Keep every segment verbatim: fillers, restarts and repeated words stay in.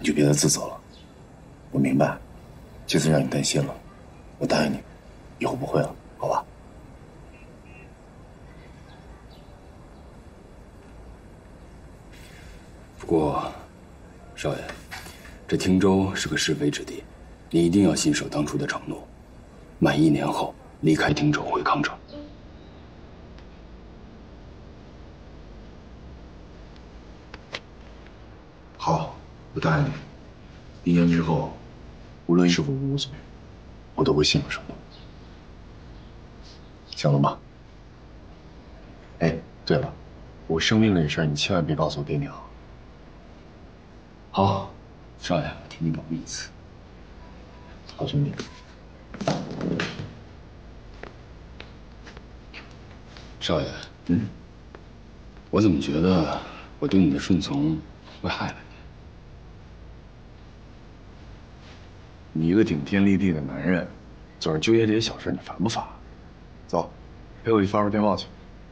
就别再自责了。我明白，这次让你担心了，我答应你，以后不会了，好吧？ 不过，少爷，这汀州是个是非之地，你一定要信守当初的承诺，满一年后离开汀州回康城。 好，我答应你，一年之后，无论是否无所，我都会信守承诺。想了吗？哎，对了，我生病这事儿你千万别告诉我爹娘。 好，少爷，我替你保密一次。 好兄弟。 少爷，嗯，我怎么觉得我对你的顺从会害了你？你一个顶天立地的男人，总是纠结这些小事，你烦不烦？走，陪我去发发电报去。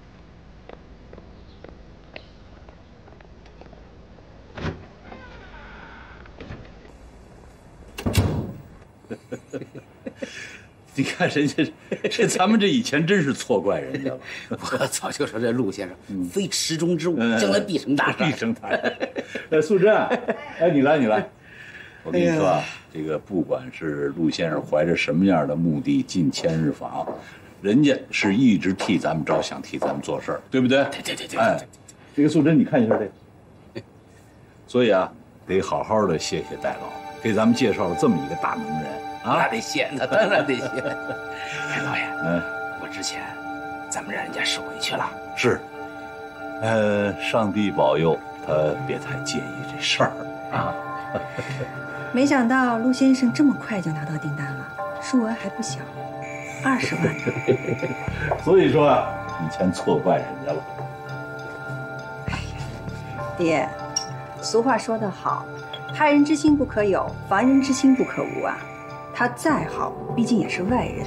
你看人家这，咱们这以前真是错怪人家了。 我早就说这陆先生非池中之物，将来必成大事。 必成大事。哎，素贞，哎，你来，你来。我跟你说啊，这个不管是陆先生怀着什么样的目的进千日坊，人家是一直替咱们着想，替咱们做事儿，对不对？ 对对对对。 哎，这个素贞，你看一下这个。所以啊，得好好的谢谢戴老，给咱们介绍了这么一个大能人。啊， 那得谢，那当然得谢。哎，老爷，嗯，我之前咱们让人家收回去了。 是，呃，上帝保佑他别太介意这事儿啊。 没想到陆先生这么快就拿到订单了，数额还不小，二十万。 所以说啊，以前错怪人家了。 哎呀，爹，俗话说得好，害人之心不可有，防人之心不可无啊。他再好，毕竟也是外人。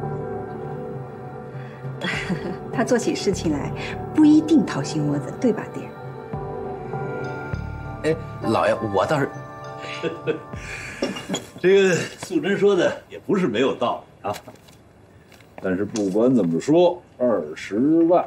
他做起事情来不一定掏心窝子，对吧，爹？ 哎，老爷，我倒是…… 这个素贞说的也不是没有道理啊。但是不管怎么说，二十万。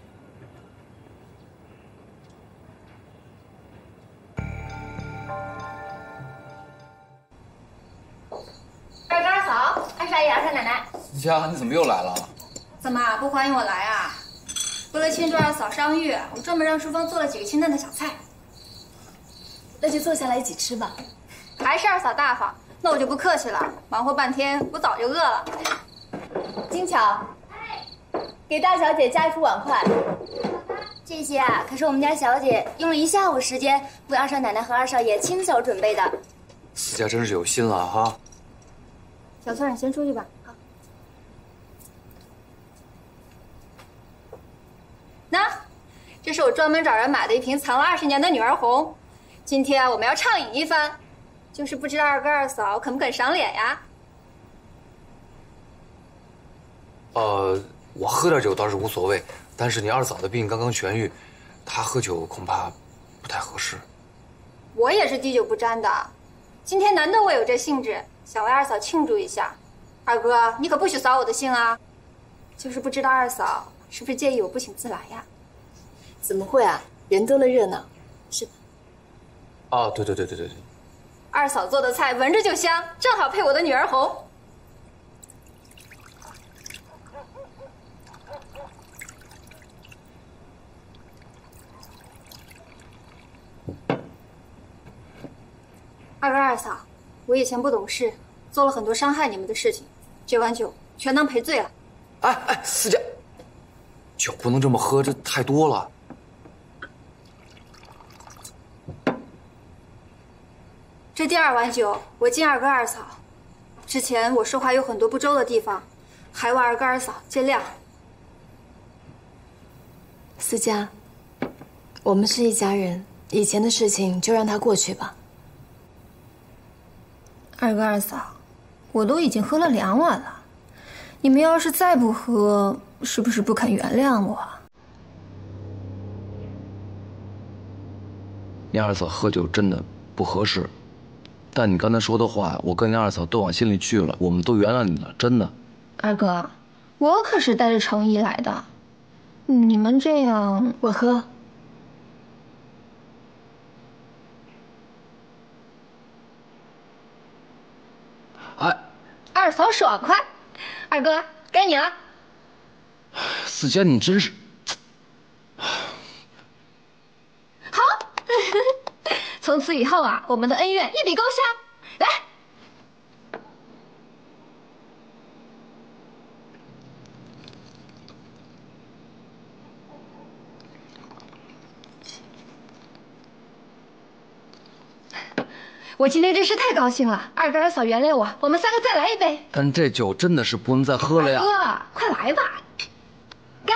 二哥二嫂，二少爷、二少奶奶。 思佳，你怎么又来了？ 怎么不欢迎我来啊？为了庆祝二嫂伤愈，我专门让淑芳做了几个清淡的小菜。 那就坐下来一起吃吧。 还是二嫂大方，那我就不客气了。忙活半天，我早就饿了。 金巧，给大小姐加一副碗筷。 这些啊，可是我们家小姐用了一下午时间为二少奶奶和二少爷亲手准备的。 思佳真是有心了哈。 小翠，你先出去吧。好。那，这是我专门找人买的一瓶藏了二十年的女儿红，今天我们要畅饮一番，就是不知道二哥二嫂肯不肯赏脸呀？ 呃，我喝点酒倒是无所谓，但是你二嫂的病刚刚痊愈，她喝酒恐怕不太合适。 我也是滴酒不沾的，今天难得我有这兴致，想为二嫂庆祝一下。二哥，你可不许扫我的兴啊！就是不知道二嫂是不是介意我不请自来呀？ 怎么会啊，人多了热闹，是吧？ 啊，对对对对对对。 二嫂做的菜闻着就香，正好配我的女儿红。二哥二嫂，我以前不懂事，做了很多伤害你们的事情，这碗酒全当赔罪了。 哎哎，思佳，酒不能这么喝，这太多了。 这第二碗酒，我敬二哥二嫂。之前我说话有很多不周的地方，还望二哥二嫂见谅。 思佳，我们是一家人，以前的事情就让它过去吧。 二哥二嫂，我都已经喝了两碗了，你们要是再不喝，是不是不肯原谅我？ 你二嫂喝酒真的不合适， 但你刚才说的话，我跟你二嫂都往心里去了，我们都原谅你了，真的。 二哥，我可是带着诚意来的，你们这样， 我喝。 哎， 二嫂爽快，二哥该你了。 思佳，你真是。 好，从此以后啊，我们的恩怨一笔勾销。来。我今天真是太高兴了，二哥二嫂原谅我，我们三个再来一杯。 但这酒真的是不能再喝了呀！ 二哥，快来吧，干！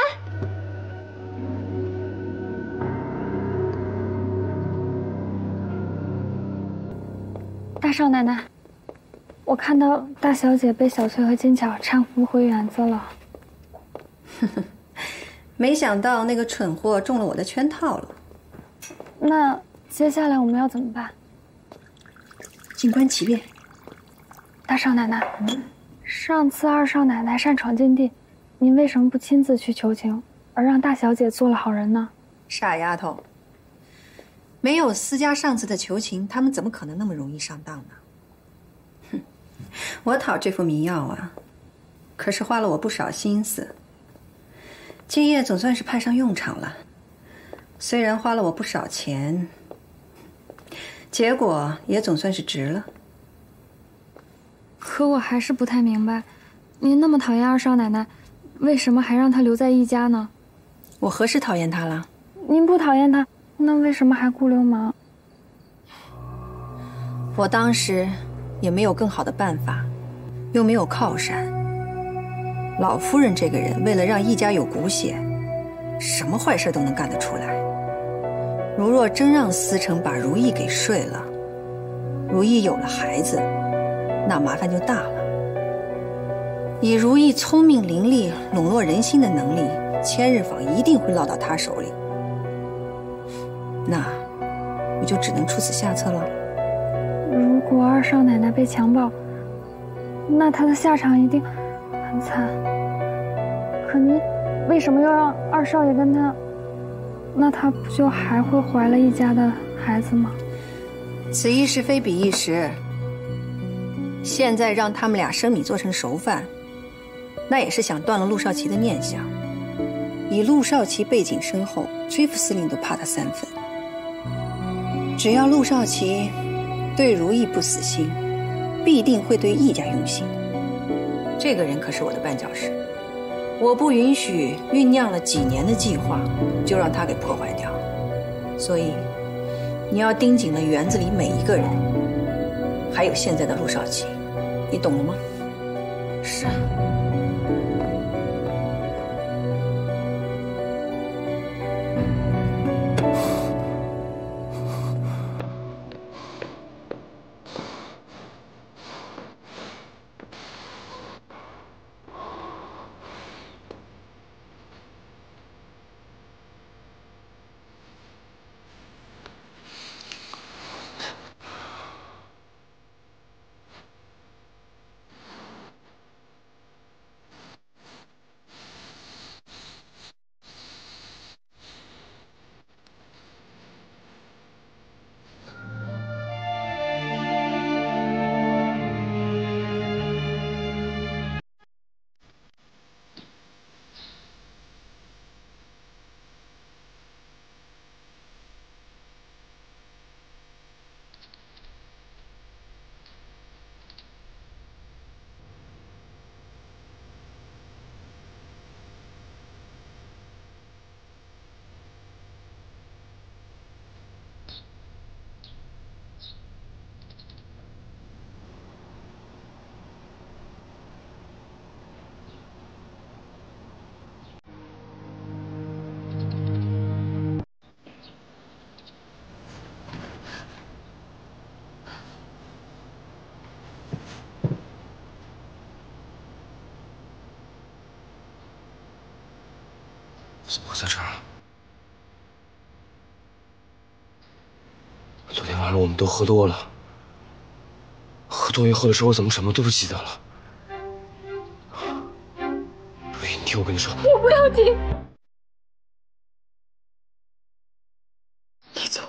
大少奶奶，我看到大小姐被小翠和金巧搀扶回园子了。 呵呵，没想到那个蠢货中了我的圈套了。 那接下来我们要怎么办？ 静观其变。 大少奶奶，嗯、上次二少奶奶擅闯禁地，您为什么不亲自去求情，而让大小姐做了好人呢？ 傻丫头，没有私家上司的求情，他们怎么可能那么容易上当呢？哼，我讨这副迷药啊，可是花了我不少心思。今夜总算是派上用场了，虽然花了我不少钱。结果也总算是值了。 可我还是不太明白，您那么讨厌二少奶奶，为什么还让她留在易家呢？ 我何时讨厌她了？ 您不讨厌她，那为什么还雇流氓？ 我当时也没有更好的办法，又没有靠山。老夫人这个人，为了让易家有骨血，什么坏事都能干得出来。如若真让思成把如意给睡了，如意有了孩子，那麻烦就大了。以如意聪明伶俐、笼络人心的能力，千日坊一定会落到他手里。那我就只能出此下策了。 如果二少奶奶被强暴，那她的下场一定很惨。可您为什么要让二少爷跟她？那她不就还会怀了一家的孩子吗？ 此一时非彼一时。现在让他们俩生米做成熟饭，那也是想断了陆少奇的念想。以陆少奇背景深厚，追副司令都怕他三分。只要陆少奇对如意不死心，必定会对易家用心。这个人可是我的绊脚石，我不允许酝酿了几年的计划就让他给破坏掉。所以你要盯紧了园子里每一个人，还有现在的陆少奇，你懂了吗？ 是。 怎么会在这儿？昨天晚上我们都喝多了， 多以后的事，我怎么什么都不记得了？如意，你听我跟你说， 我不要听。 你走。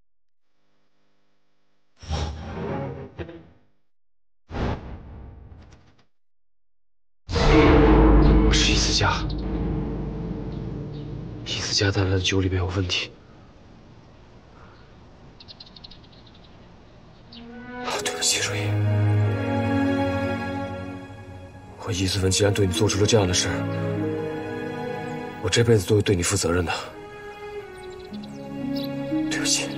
我是易思佳，易思佳带来的酒里边有问题。 对不起，如意。我易思文既然对你做出了这样的事，我这辈子都会对你负责任的。对不起。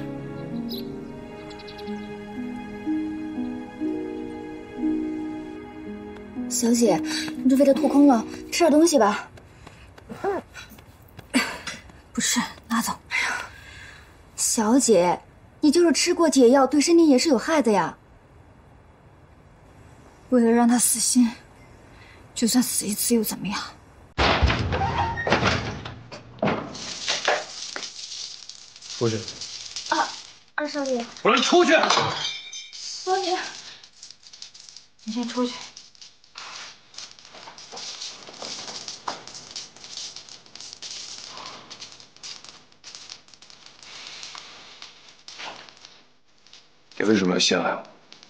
小姐，你这胃都吐空了，吃点东西吧。嗯，不是，拿走。哎呀，小姐，你就是吃过解药，对身体也是有害的呀。 为了让他死心，就算死一次又怎么样？ 出去！ 啊，二少爷， 我让你出去！ 少爷，你先出去。 你为什么要陷害我？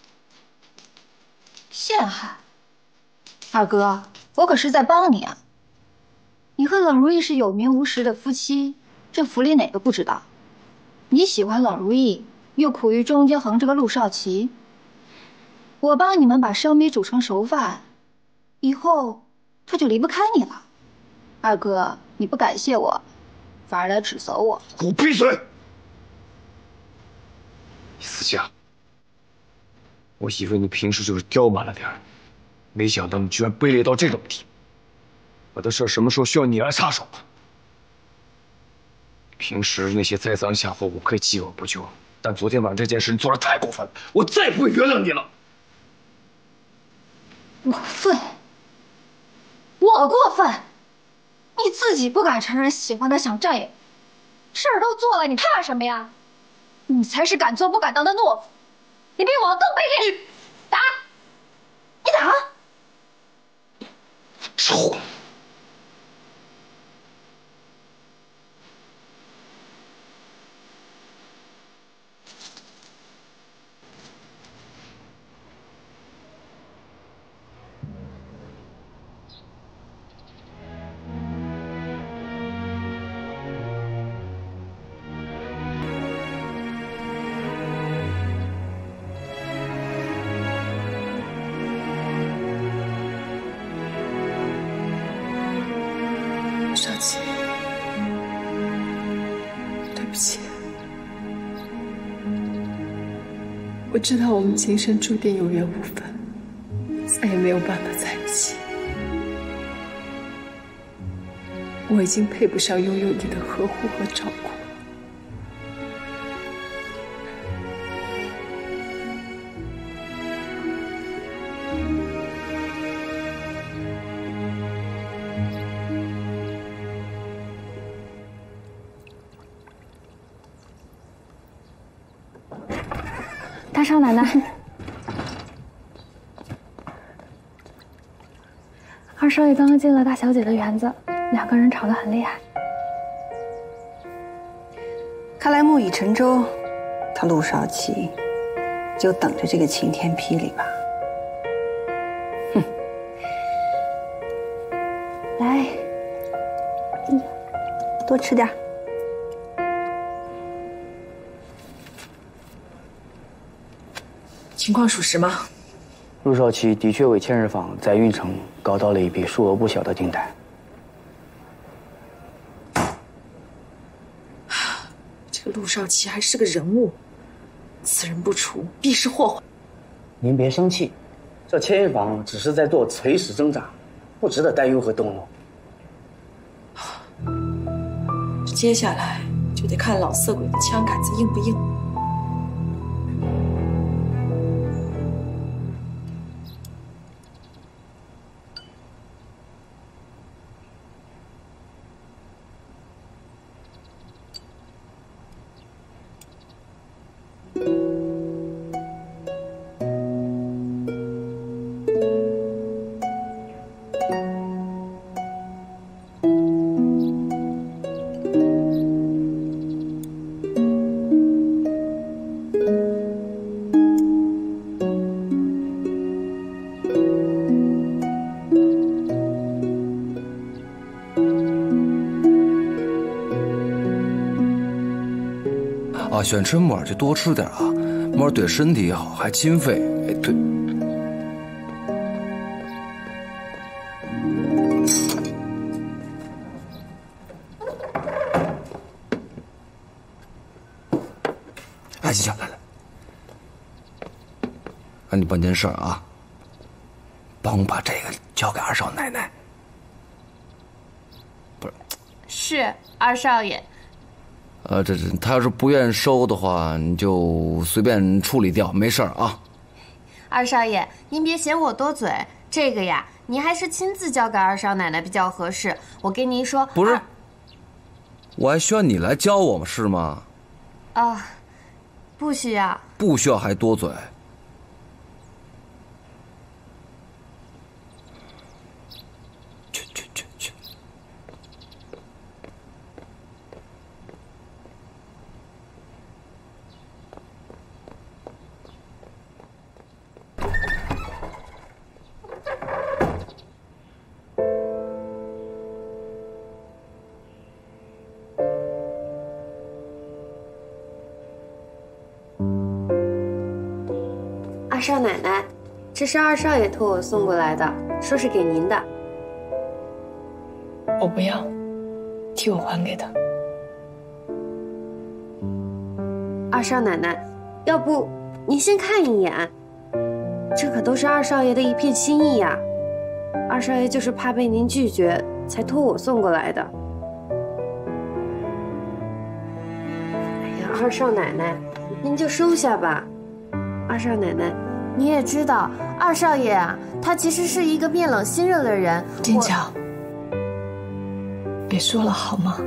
陷害，二哥，我可是在帮你啊！你和冷如意是有名无实的夫妻，这府里哪个不知道？你喜欢冷如意，又苦于中间横着个陆少奇，我帮你们把烧米煮成熟饭，以后他就离不开你了。二哥，你不感谢我，反而来指责我。 给我闭嘴！易思佳。 我以为你平时就是刁蛮了点儿，没想到你居然卑劣到这种地步。我的事什么时候需要你来插手了？平时那些栽赃下火我可以记而不究，但昨天晚上这件事你做的太过分了，我再也不会原谅你了。 过分，我过分，你自己不敢承认喜欢他想占有，事儿都做了，你怕什么呀？你才是敢做不敢当的懦夫。 你比我更卑劣！打！你打！ 臭！ 少奇，对不起，我知道我们今生注定有缘无分，再也没有办法在一起。我已经配不上拥有你的呵护和照顾。 大少奶奶，二少爷刚刚进了大小姐的园子，两个人吵得很厉害。 看来木已成舟，他陆少奇就等着这个晴天霹雳吧。哼，来，嗯，多吃点。 情况属实吗？ 陆少奇的确为千日坊在运城搞到了一笔数额不小的订单。 这个陆少奇还是个人物，此人不除，必是祸患。 您别生气，这千日坊只是在做垂死挣扎，不值得担忧和动怒。接下来就得看老色鬼的枪杆子硬不硬。 啊，喜欢吃木耳就多吃点啊，木耳对身体好，还清肺。哎，对。哎，行行，来来，让你办件事儿啊，帮我把这个交给二少奶奶。不是， 是二少爷。 呃，这这，他要是不愿意收的话，你就随便处理掉，没事儿啊。 二少爷，您别嫌我多嘴，这个呀，您还是亲自交给二少奶奶比较合适。我跟您说， 不是，我还需要你来教我吗？是吗？ 啊。不需要， 不需要还多嘴。去去去去！ 二少奶奶，这是二少爷托我送过来的，说是给您的。 我不要，替我还给他。 二少奶奶，要不您先看一眼，这可都是二少爷的一片心意呀。二少爷就是怕被您拒绝，才托我送过来的。哎呀，二少奶奶，您就收下吧。二少奶奶。你也知道，二少爷啊，他其实是一个面冷心热的人。 金巧，别说了好吗？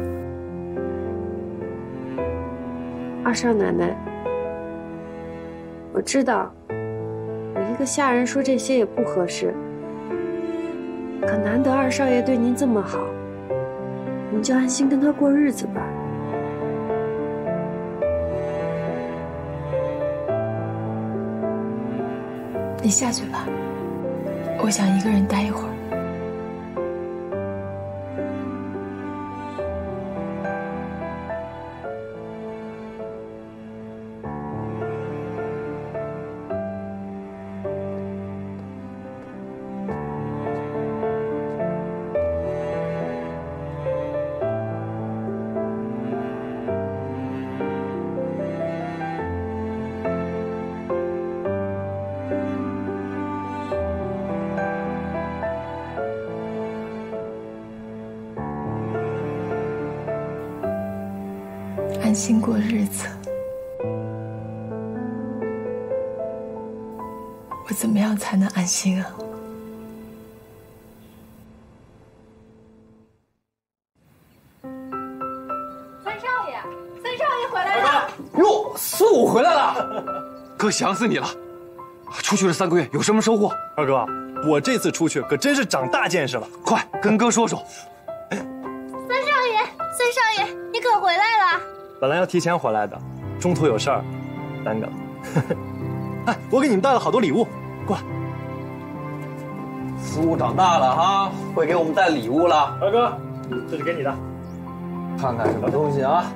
二少奶奶，我知道，我一个下人说这些也不合适。可难得二少爷对您这么好，您就安心跟他过日子吧。 你下去吧，我想一个人待一会儿。安心过日子，我怎么样才能安心啊？ 三少爷，三少爷回来了！ 哟，四五回来了，哥想死你了。出去了三个月，有什么收获？ 二哥，我这次出去可真是长大见识了。 快跟哥说说。 三少爷，三少爷，你可回来了？ 本来要提前回来的，中途有事儿，耽搁了。哎，我给你们带了好多礼物，过来。 四五长大了哈，会给我们带礼物了。 二哥，这是给你的， 看看什么东西啊？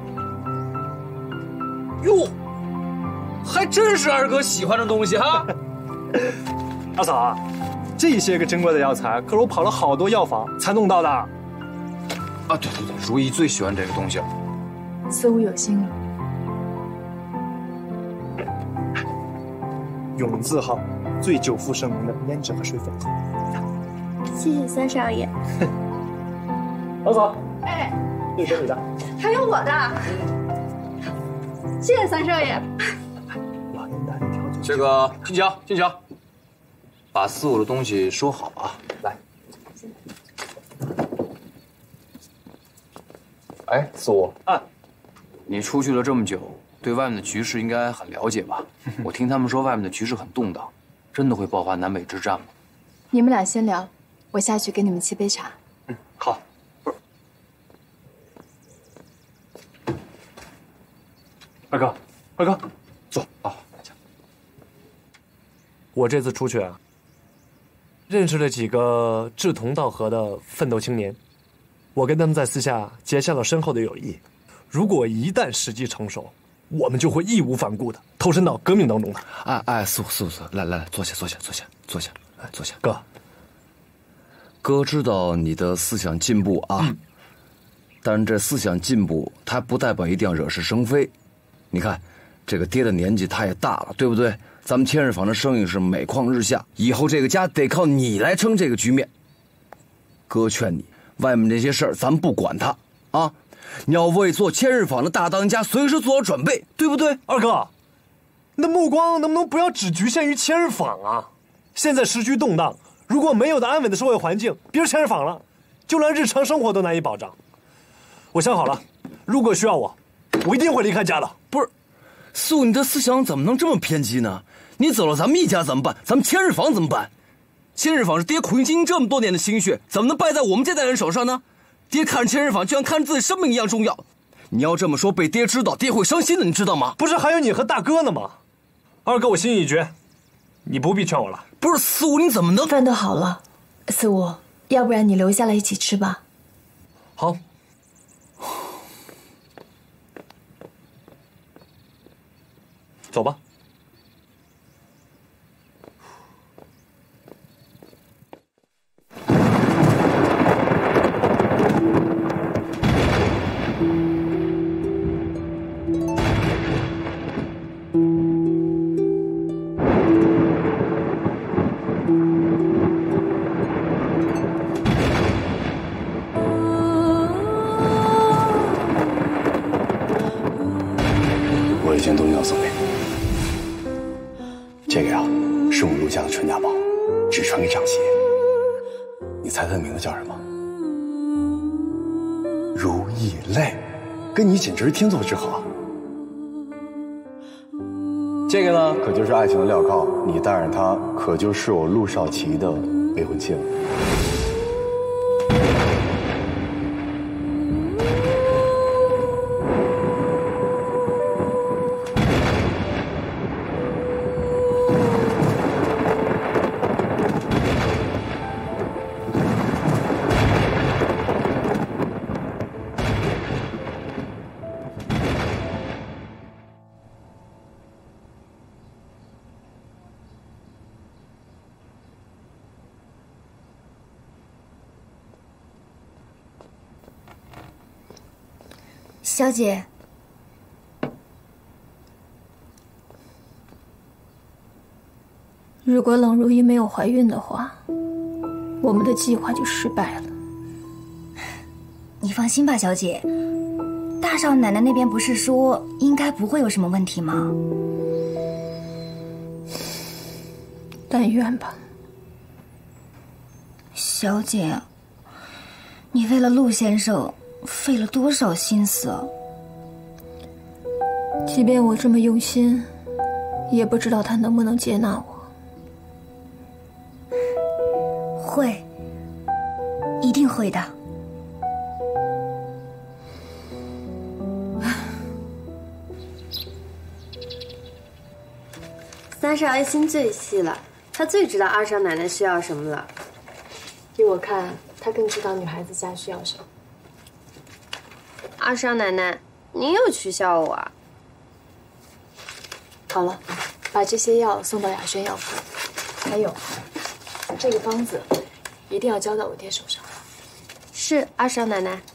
哟，还真是二哥喜欢的东西哈。 二嫂啊，这些个珍贵的药材，可是我跑了好多药房才弄到的。啊， 对对对，如意最喜欢这个东西了。 四五有心了。 永字号，最久负盛名的胭脂和水粉。 谢谢三少爷。 二嫂， 哎， 这是给你的， 还有我的。谢谢三少爷。 老年大力调酒。 这个金强，金强，把四五的东西收好啊！来。哎，四五啊， 你出去了这么久，对外面的局势应该很了解吧？我听他们说外面的局势很动荡，真的会爆发南北之战吗？ 你们俩先聊，我下去给你们沏杯茶。 嗯，好。不是，二哥，二哥，坐啊。我这次出去啊，认识了几个志同道合的奋斗青年，我跟他们在私下结下了深厚的友谊。如果一旦时机成熟， 我们就会义无反顾的投身到革命当中的。 哎哎，苏苏苏，来来来，坐下坐下坐下坐下，来坐下。 哥， 哥知道你的思想进步啊，嗯、但这思想进步，它不代表一定要惹是生非。你看，这个爹的年纪他也大了，对不对？咱们千日坊的生意是每况日下，以后这个家得靠你来撑这个局面。哥劝你，外面这些事儿咱不管它啊，你要为做千日坊的大当家随时做好准备，对不对？ 二哥，你的目光能不能不要只局限于千日坊啊？现在时局动荡，如果没有的安稳的社会环境，别说千日坊了，就连日常生活都难以保障。我想好了，如果需要我，我一定会离开家的。 不是，素，你的思想怎么能这么偏激呢？你走了，咱们一家怎么办？咱们千日坊怎么办？千日坊是爹苦心经营这么多年的心血，怎么能败在我们这代人手上呢？爹看着千日坊就像看着自己生命一样重要。你要这么说，被爹知道，爹会伤心的，你知道吗？ 不是还有你和大哥呢吗？二哥，我心意已决，你不必劝我了。 不是四五，你怎么能？ 饭都好了，四五，要不然你留下来一起吃吧。 好。走吧。 我有件东西要送给你。这个呀，是我们陆家的传家宝，只传给长媳。你猜它的名字叫什么？如意泪，跟你简直是天作之合。这个呢，可就是爱情的镣铐，你戴上它，可就是我陆少奇的未婚妻了。 小姐， 如果冷如意没有怀孕的话，我们的计划就失败了。 你放心吧，小姐，大少奶奶那边不是说应该不会有什么问题吗？ 但愿吧。 小姐，你为了陆先生费了多少心思啊！ 即便我这么用心，也不知道他能不能接纳我。 会，一定会的。 三少爷心最细了，他最知道二少奶奶需要什么了。 依我看，他更知道女孩子家需要什么。 二少奶奶，您又取笑我啊？ 好了，把这些药送到雅轩药铺，还有这个方子，一定要交到我爹手上。 是，二少奶奶。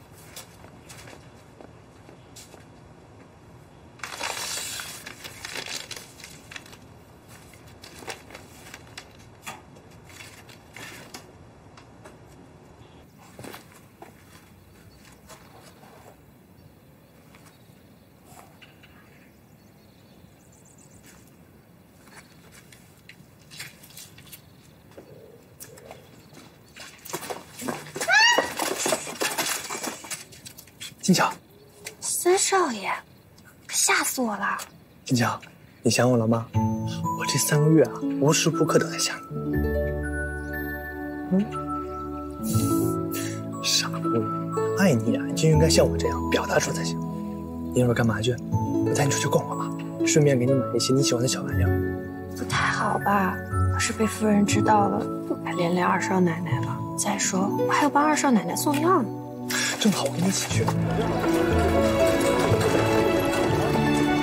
金巧， 三少爷，吓死我了！ 金巧，你想我了吗？我这三个月啊，无时无刻都在想你。嗯，傻姑娘，爱你啊，就应该像我这样表达出才行。你一会儿干嘛去？我带你出去逛逛吧，顺便给你买一些你喜欢的小玩意儿。 不太好吧？要是被夫人知道了，又该连累二少奶奶了。再说，我还要帮二少奶奶送药呢。正好，我跟你一起去。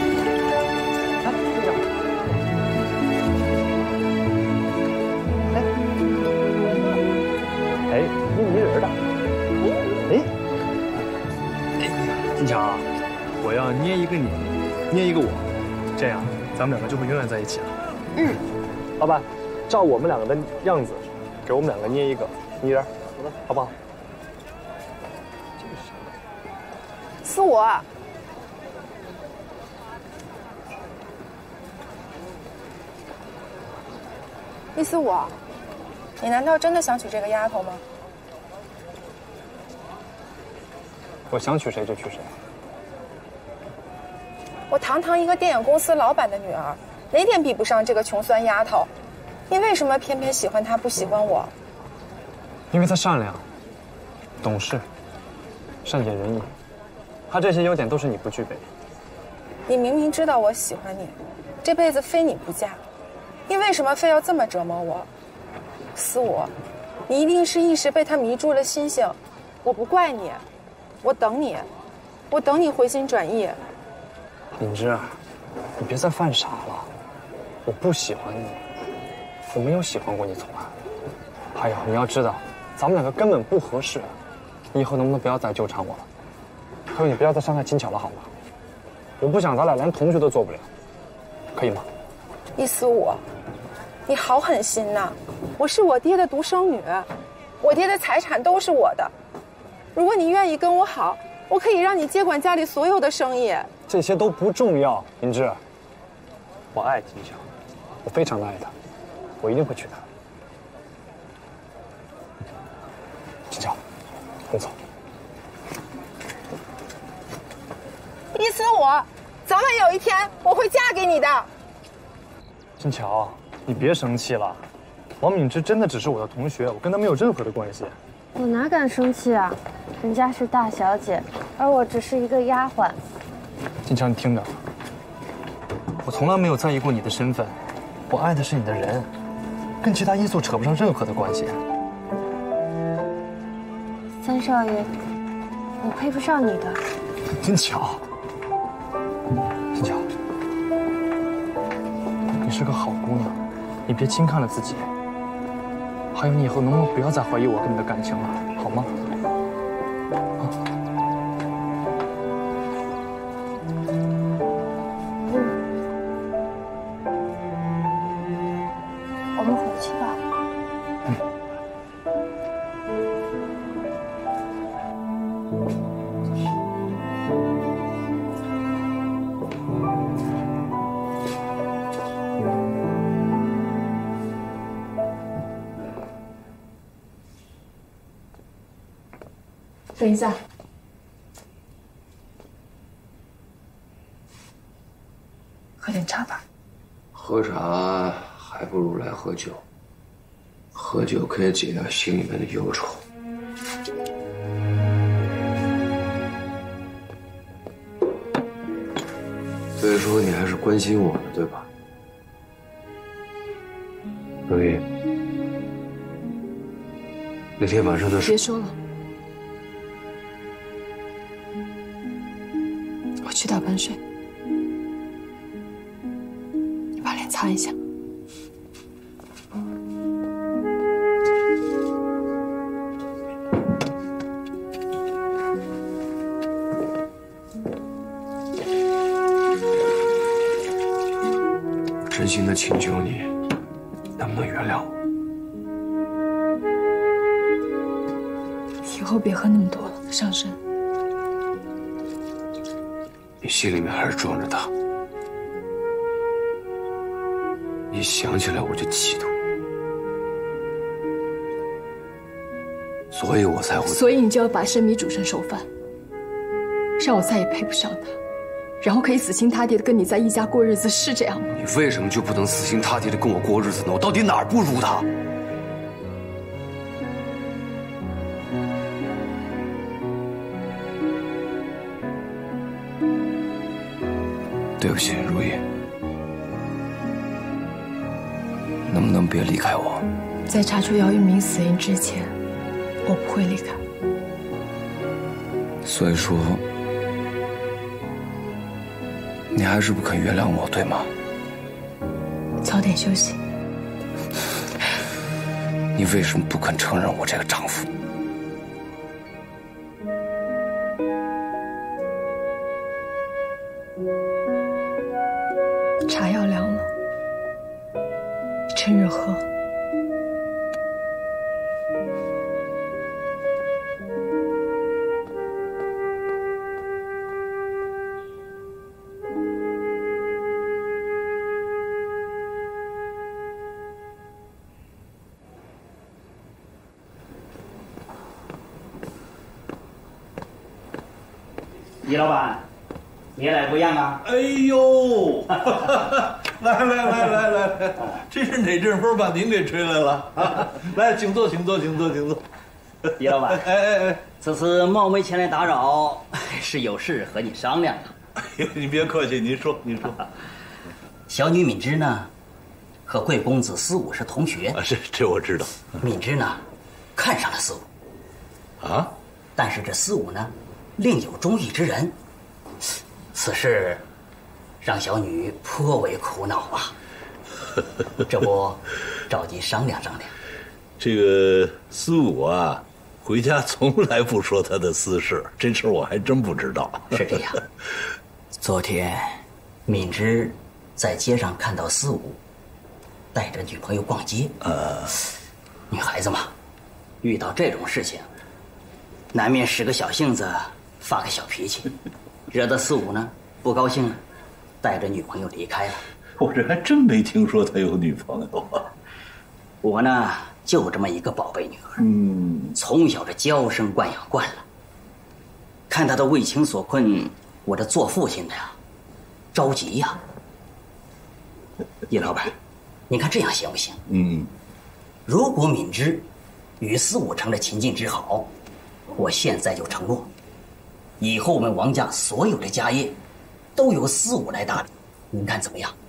咱们两个就会永远在一起了。 嗯， 老板，照我们两个的样子，给我们两个捏一个泥人，好不好？ 思我，易思我，你难道真的想娶这个丫头吗？ 我想娶谁就娶谁。 我堂堂一个电影公司老板的女儿，哪点比不上这个穷酸丫头？你为什么偏偏喜欢她，不喜欢我？ 因为她善良、懂事、善解人意，她这些优点都是你不具备的。 你明明知道我喜欢你，这辈子非你不嫁，你为什么非要这么折磨我？思我，你一定是一时被他迷住了心性，我不怪你，我等你，我等你回心转意。 敏之，你别再犯傻了，我不喜欢你，我没有喜欢过你，从来。还有，你要知道，咱们两个根本不合适，你以后能不能不要再纠缠我了？还有，你不要再伤害金巧了，好吗？我不想咱俩连同学都做不了，可以吗？ 易思我，你好狠心呐！我是我爹的独生女，我爹的财产都是我的。如果你愿意跟我好，我可以让你接管家里所有的生意。 这些都不重要，敏之。我爱金巧，我非常的爱她，我一定会娶她。金巧，跟我走。 易思我，早晚有一天我会嫁给你的。 金巧，你别生气了，王敏之真的只是我的同学，我跟她没有任何的关系。 我哪敢生气啊？人家是大小姐，而我只是一个丫鬟。 金巧，你听着，我从来没有在意过你的身份，我爱的是你的人，跟其他因素扯不上任何的关系。 三少爷，我配不上你的。 金巧，金巧，你是个好姑娘，你别轻看了自己。还有，你以后能不能不要再怀疑我跟你的感情了，好吗？啊。 我们回去吧。 等一下，喝点茶吧。 喝茶还不如来喝酒，喝酒可以解掉心里面的忧愁。所以说你还是关心我的，对吧？所以那天晚上的事， 别说了，我去倒盆水，你把脸擦一下。 真心的请求你，能不能原谅我？ 以后别喝那么多了，伤身。 你心里面还是装着他，一想起来我就嫉妒，所以我才会。 所以你就要把生米煮成熟饭，让我再也配不上他，然后可以死心塌地的跟你在一家过日子，是这样吗？ 你为什么就不能死心塌地的跟我过日子呢？我到底哪儿不如他？对不起，如意，能不能别离开我？ 在查出姚玉明死因之前，我不会离开。 所以说，你还是不肯原谅我，对吗？ 早点休息。 你为什么不肯承认我这个丈夫？ 茶要凉了，你趁热喝。 李老板，你也来不一样啊！ 哎呦，来来来来来，这是哪阵风把您给吹来了？啊、来，请坐，请坐，请坐，请坐。 李老板， 哎哎哎， 此次冒昧前来打扰，是有事和你商量的。 哎呦，你别客气，您说，您说。 小女敏之呢，和贵公子司武是同学。 啊，这这我知道。 敏之呢，看上了司武。 啊？ 但是这司武呢？另有中意之人，此事让小女颇为苦恼啊。这不，召集商量商量。 这个司武啊，回家从来不说他的私事，这事我还真不知道。 是这样，昨天敏之在街上看到司武带着女朋友逛街。呃，女孩子嘛，遇到这种事情，难免使个小性子。发个小脾气，惹得司武呢不高兴了，带着女朋友离开了。 我这还真没听说他有女朋友啊。 我呢就这么一个宝贝女儿，嗯，从小这娇生惯养惯了，看她的为情所困，我这做父亲的呀，着急呀。叶老板，你看这样行不行？嗯，如果敏之与司武成了秦晋之好，我现在就承诺。以后我们王家所有的家业，都由司武来打理，您看怎么样？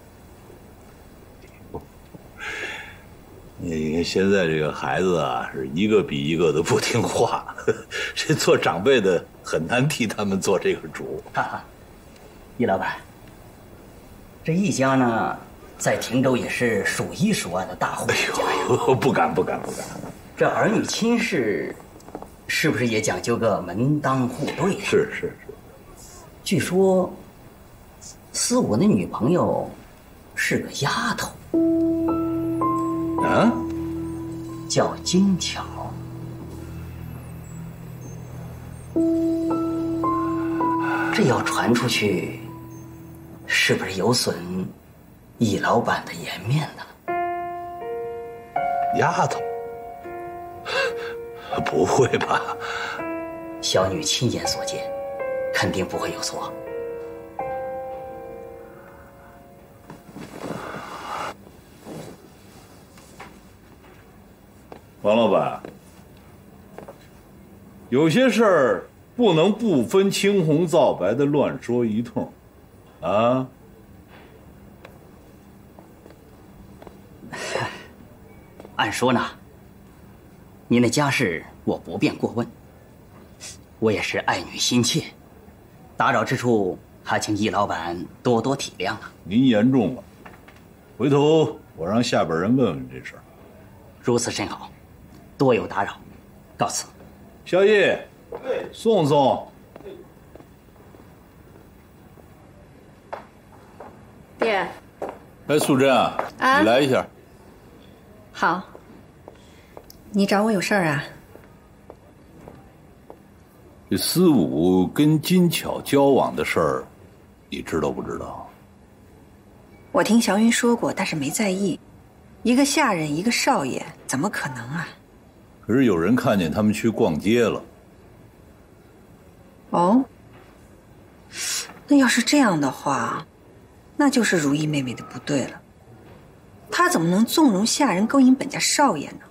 你看现在这个孩子啊，是一个比一个的不听话，这做长辈的很难替他们做这个主。 哈哈，易老板，这易家呢，在亭州也是数一数二的大户人家呀。 哎呦，不敢不敢不敢。 这儿女亲事。是不是也讲究个门当户对呀？ 是是是。 据说，司武的女朋友是个丫头， 啊， 叫金巧。这要传出去，是不是有损易老板的颜面呢？ 丫头。不会吧？ 小女亲眼所见，肯定不会有错。 王老板，有些事儿不能不分青红皂白的乱说一通，啊？ 按说呢。您的家事我不便过问，我也是爱女心切，打扰之处还请易老板多多体谅啊。 您言重了，回头我让下边人问问这事儿。 如此甚好，多有打扰，告辞。 小易，送送。 爹。 哎，素贞啊， 啊， 你来一下。 好。你找我有事儿啊？ 这司武跟金巧交往的事儿，你知道不知道？ 我听祥云说过，但是没在意。一个下人，一个少爷，怎么可能啊？ 可是有人看见他们去逛街了。 哦，那要是这样的话，那就是如意妹妹的不对了。她怎么能纵容下人勾引本家少爷呢？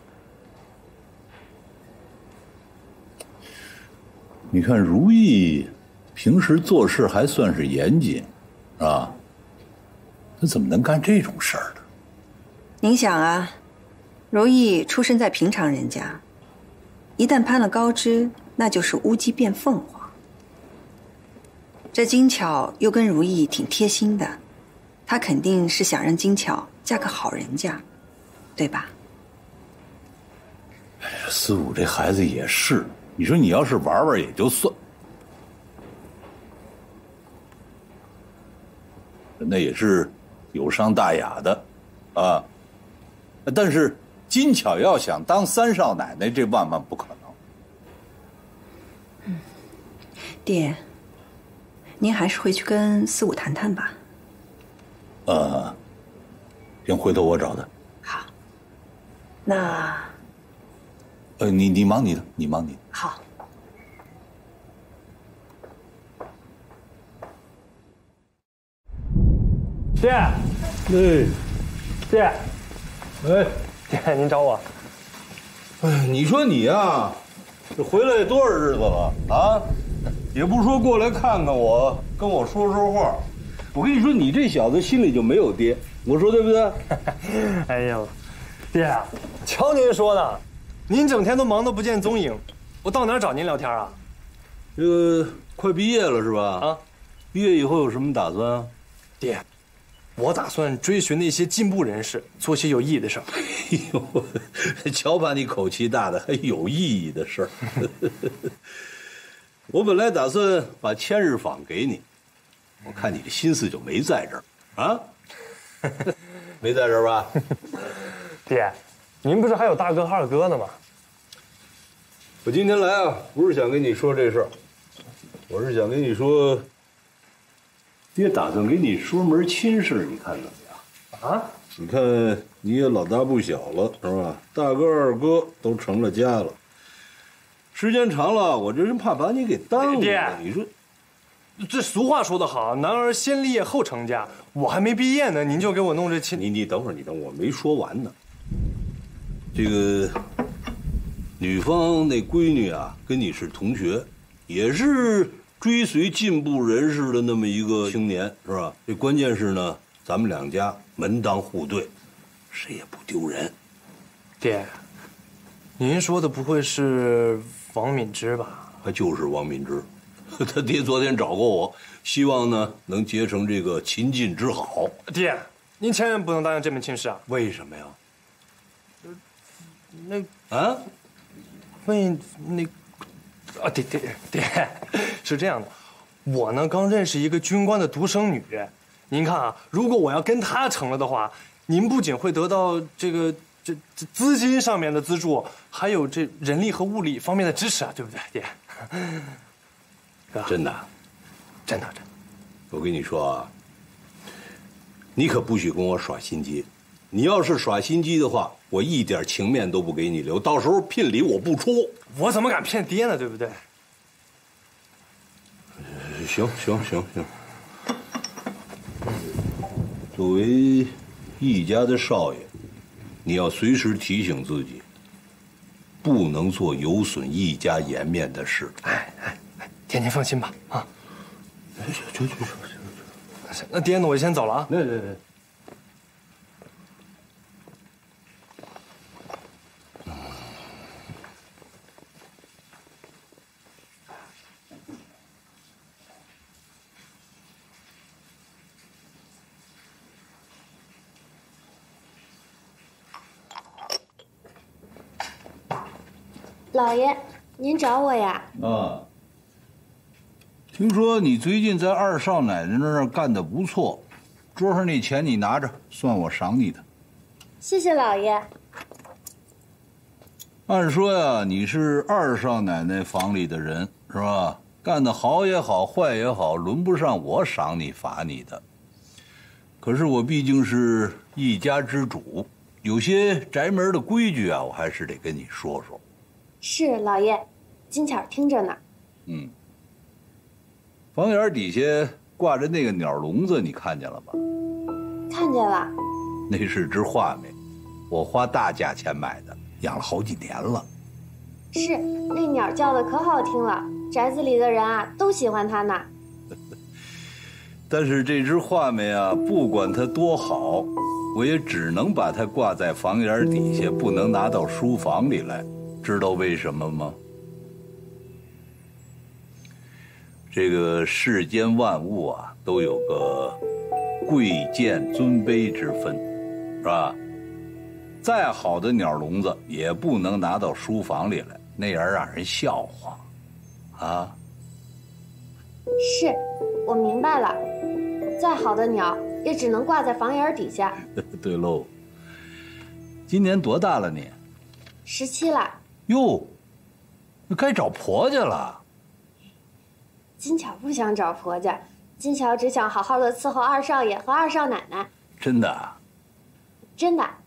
你看如意平时做事还算是严谨，啊，她怎么能干这种事儿呢？ 您想啊，如意出生在平常人家，一旦攀了高枝，那就是乌鸡变凤凰。这金巧又跟如意挺贴心的，她肯定是想让金巧嫁个好人家，对吧？ 哎呀，司武这孩子也是。你说你要是玩玩也就算，那也是有伤大雅的，啊，但是金巧要想当三少奶奶，这万万不可能。 嗯，爹，您还是回去跟四五谈谈吧。 呃，行，回头我找他。 好。那， 呃，你你忙你的，你忙你的。 好。 爹，哎，爹，哎，爹，您找我？ 哎，你说你呀，这回来多少日子了啊？也不说过来看看我，跟我说说话。我跟你说，你这小子心里就没有爹，我说对不对？ 哎呦，爹，瞧您说的，您整天都忙得不见踪影，我到哪儿找您聊天啊？ 这个快毕业了是吧？啊，毕业以后有什么打算啊？ 爹。我打算追寻那些进步人士，做些有意义的事儿。 哎呦，瞧把你口气大的，还有意义的事儿。我本来打算把千日坊给你，我看你的心思就没在这儿啊，没在这儿吧？ 爹，您不是还有大哥和二哥呢吗？ 我今天来啊，不是想跟你说这事儿，我是想跟你说。爹打算给你说门亲事，你看怎么样？啊？你看你也老大不小了，是吧？大哥二哥都成了家了，时间长了，我这人怕把你给耽误了。你说， 这俗话说得好，男儿先立业后成家。我还没毕业呢，您就给我弄这亲…… 你你等会儿，你等会儿，我没说完呢。这个女方那闺女啊，跟你是同学，也是。追随进步人士的那么一个青年，是吧？这关键是呢，咱们两家门当户对，谁也不丢人。 爹，您说的不会是王敏之吧？ 他就是王敏之，他爹昨天找过我，希望呢能结成这个秦晋之好。 爹，您千万不能答应这门亲事啊！ 为什么呀？ 那啊， 为那。啊，爹爹爹，是这样的，我呢刚认识一个军官的独生女，您看啊，如果我要跟她成了的话，您不仅会得到这个这这资金上面的资助，还有这人力和物力方面的支持啊，对不对，爹？ 真的， 真的，真的。 我跟你说啊，你可不许跟我耍心机，你要是耍心机的话，我一点情面都不给你留，到时候聘礼我不出。 我怎么敢骗爹呢？对不对？ 行行行行。作为易家的少爷，你要随时提醒自己，不能做有损易家颜面的事。 哎哎哎，爹您放心吧啊。 去去去去。 那爹呢？我先走了啊。 来来来。 老爷，您找我呀？ 啊，听说你最近在二少奶奶那儿干得不错，桌上那钱你拿着，算我赏你的。 谢谢老爷。 按说呀，你是二少奶奶房里的人，是吧？干得好也好，坏也好，轮不上我赏你罚你的。可是我毕竟是一家之主，有些宅门的规矩啊，我还是得跟你说说。 是老爷，金巧听着呢。 嗯，房檐底下挂着那个鸟笼子，你看见了吧？ 看见了。 那是只画眉，我花大价钱买的，养了好几年了。 是，那鸟叫的可好听了，宅子里的人啊都喜欢它呢。 但是这只画眉啊，不管它多好，我也只能把它挂在房檐底下，不能拿到书房里来。知道为什么吗？这个世间万物啊，都有个贵贱尊卑之分，是吧？再好的鸟笼子也不能拿到书房里来，那样让人笑话，啊？ 是，我明白了。再好的鸟也只能挂在房檐底下。 对喽。今年多大了你？ 十七了。 哟，那该找婆家了。 金巧不想找婆家，金巧只想好好的伺候二少爷和二少奶奶。 真的？ 真的。